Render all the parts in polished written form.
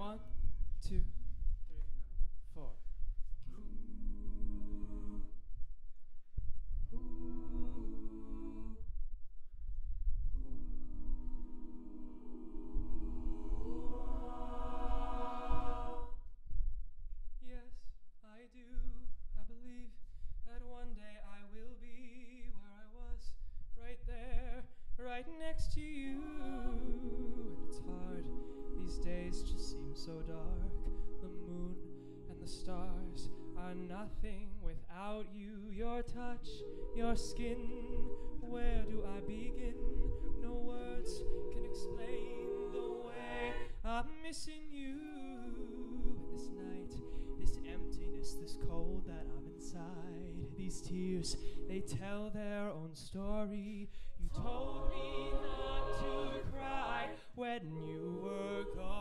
1, 2, 3, 4. Yes, I do. I believe that one day I will be where I was, right there, right next to you. And it's hard, these days just seem so dark. The moon and the stars are nothing without you. Your touch, your skin, where do I begin? No words can explain the way I'm missing you. And this night, this emptiness, this cold that I'm inside, these tears, they tell their own story. You told me not to cry when you were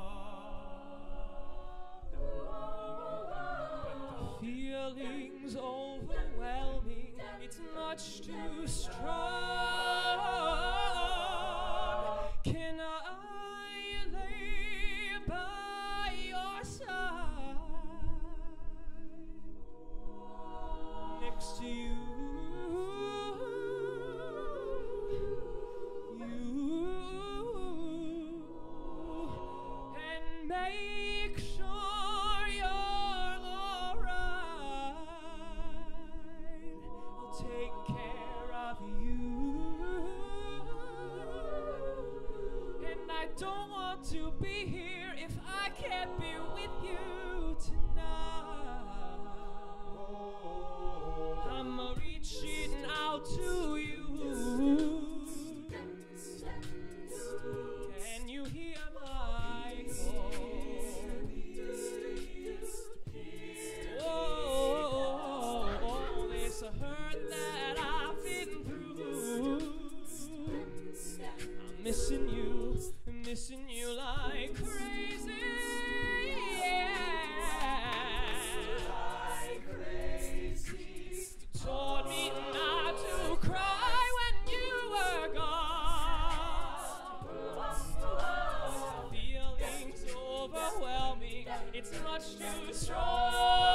gone, but the feeling's overwhelming. It's much too strong. Can I lay by your side, next to you, and make sure you're alright? I'll take care of you, and I don't want to be here if I can't be with you tonight. I'm reaching out to you. Can you hear my call? Oh, it's a hurt that I've been through. I'm missing you like crazy. You told me not to cry when you were gone. Feelings overwhelming, it's much too strong.